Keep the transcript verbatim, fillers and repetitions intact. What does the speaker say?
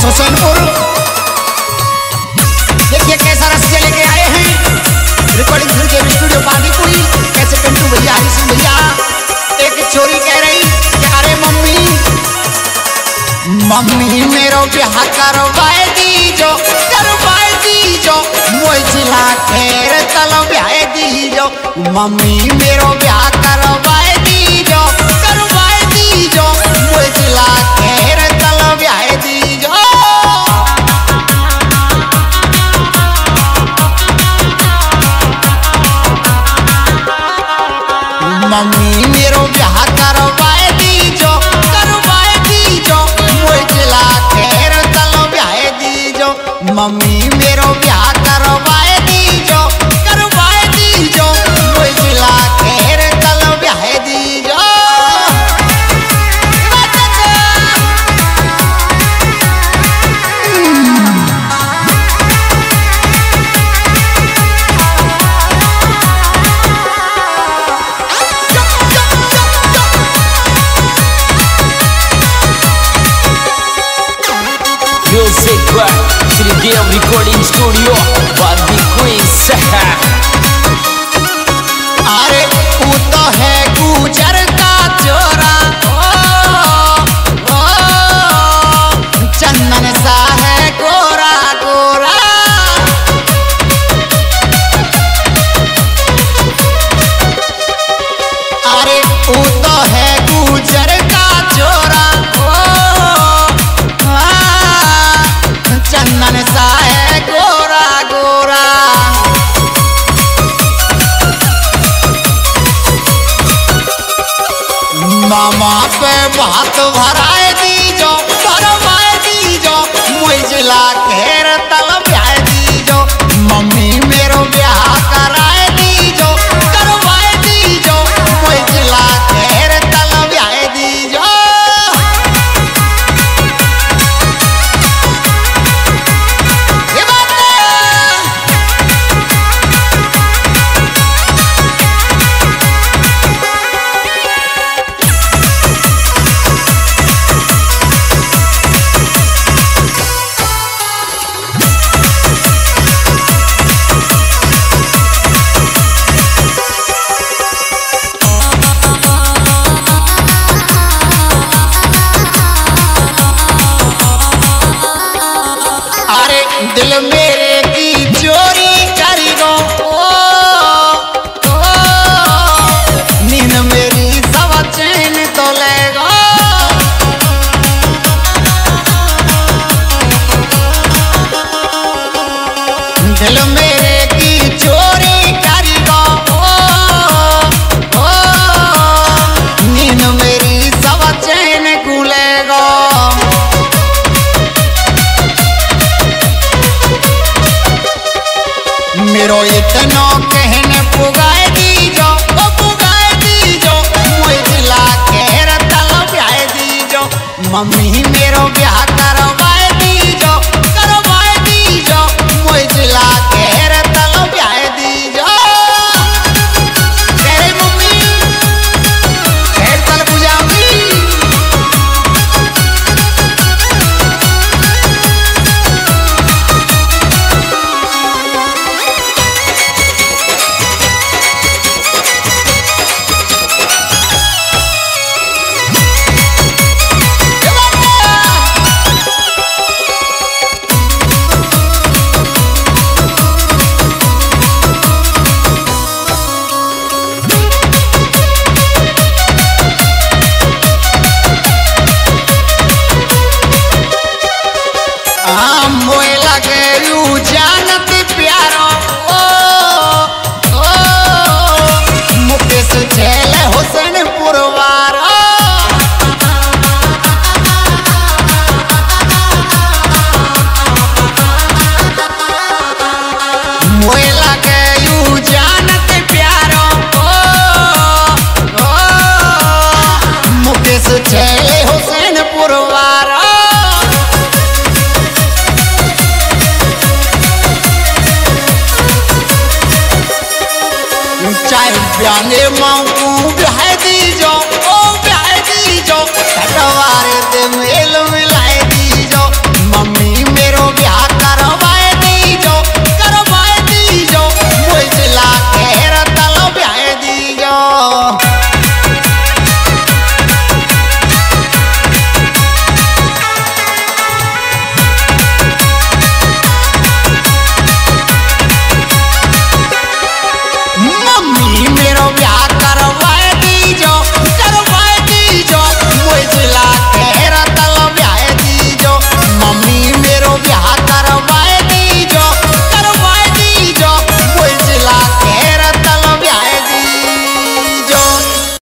हुसैनपुर। देखिए कैसा रस्सिया लेके आए हैं, रिकॉर्डिंग फिल्म के स्टूडियो बांदीपुरी। कैसे पिंटू भैया, हरी सिंह भैया। एक छोरी कह रही कि अरे मम्मी मम्मी मेरो ब्याह करवाए दीजो, करवाए दीजो, मोई जिला खेर तलो ब्याह दीजो। मम्मी मेरो ब्याह करवाए दीजो, करवाए दीजो, मोई जिला खेर तलो ब्याह दीजो। मम्मी मेरो ब्याह करवाए दीजो, करवाए दीजो, मोई जिला खेर तलो ब्याह दीजो। मम्मी मेरो ब्याह करवाए दीजो, करवाए दीजो, मोई जिला खेर तलो ब्याह दीजो। Music by Sridham Recording Studio, Bandipuri Sahar। अरे वो तो है गुजर का चोरा, ओ, ओ, चंदन सा है गोरा गोरा। अरे वो तो है गुजर का चोरा, ओ, आ, चंदन सा है गोरा गोरा। मामा पे बात भराए दीजो, भरवाए दीजो, मोई जिला घेर तल ब्याह दीजो। मम्मी मेरो ब्याह कराए दीजो, करवाए दीजो, मोई जिला घेर तल ब्याह दीजो। ये बात है। अरे दिल मेरे की चोरी करी गो, ओ, ओ, नींद मेरी सब चैन तो ले गो। दिल मेरे की चोरी करी गो, ओ, ओ, नींद मेरी सब चैन खुले गो। मेरो इतना कहने पुगाए दीजो, ओ पुगाए दीजो, मोई जिला घेर तल ब्याह दीजो। मम्मी मेरो ब्याह करवाए दीजो, करवाए दीजो, मोई जिला घेर तल ब्याह दीजो। तेरे मम्मी घेर तल बुझाऊंगी। मोए लगे यू जानत प्यारो, ओ, ओ, मुकेश झेल हुसैनपुर वारा। मोए लगे यू जानत प्यारो, ओ, ओ, मुकेश झेल हुसैनपुर वारा। चाहे ब्याने मांगू ब्याह दीजो, ओ ब्याह दीजो, कटवारे दे